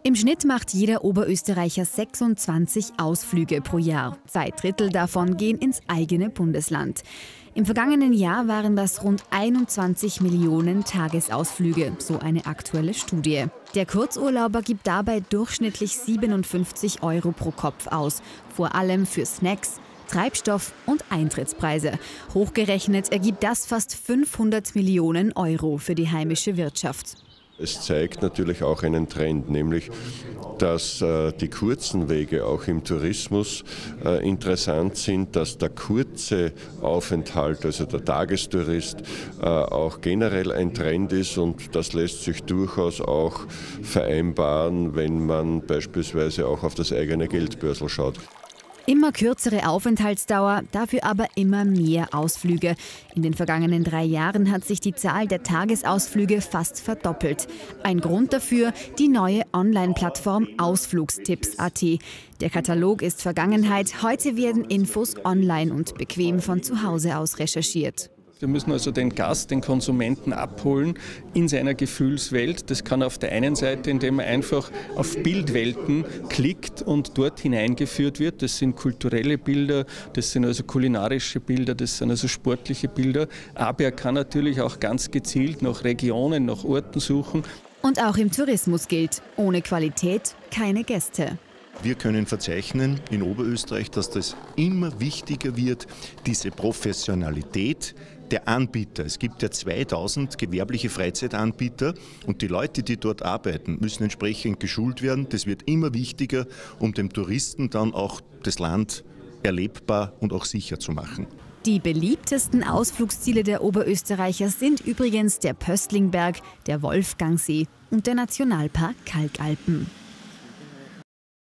Im Schnitt macht jeder Oberösterreicher 26 Ausflüge pro Jahr. 2/3 davon gehen ins eigene Bundesland. Im vergangenen Jahr waren das rund 21 Millionen Tagesausflüge, so eine aktuelle Studie. Der Kurzurlauber gibt dabei durchschnittlich 57 € pro Kopf aus, vor allem für Snacks, Treibstoff und Eintrittspreise. Hochgerechnet ergibt das fast 500 Millionen € für die heimische Wirtschaft. Es zeigt natürlich auch einen Trend, nämlich dass die kurzen Wege auch im Tourismus interessant sind, dass der kurze Aufenthalt, also der Tagestourist, auch generell ein Trend ist, und das lässt sich durchaus auch vereinbaren, wenn man beispielsweise auch auf das eigene Geldbörsel schaut. Immer kürzere Aufenthaltsdauer, dafür aber immer mehr Ausflüge. In den vergangenen 3 Jahren hat sich die Zahl der Tagesausflüge fast verdoppelt. Ein Grund dafür die neue Online-Plattform Ausflugstipps.at. Der Katalog ist Vergangenheit, heute werden Infos online und bequem von zu Hause aus recherchiert. Wir müssen also den Gast, den Konsumenten abholen in seiner Gefühlswelt. Das kann auf der einen Seite, indem man einfach auf Bildwelten klickt und dort hineingeführt wird. Das sind kulturelle Bilder, das sind also kulinarische Bilder, das sind also sportliche Bilder. Aber er kann natürlich auch ganz gezielt nach Regionen, nach Orten suchen. Und auch im Tourismus gilt, ohne Qualität keine Gäste. Wir können verzeichnen in Oberösterreich, dass das immer wichtiger wird, diese Professionalität der Anbieter. Es gibt ja 2000 gewerbliche Freizeitanbieter, und die Leute, die dort arbeiten, müssen entsprechend geschult werden. Das wird immer wichtiger, um dem Touristen dann auch das Land erlebbar und auch sicher zu machen. Die beliebtesten Ausflugsziele der Oberösterreicher sind übrigens der Pöstlingberg, der Wolfgangsee und der Nationalpark Kalkalpen.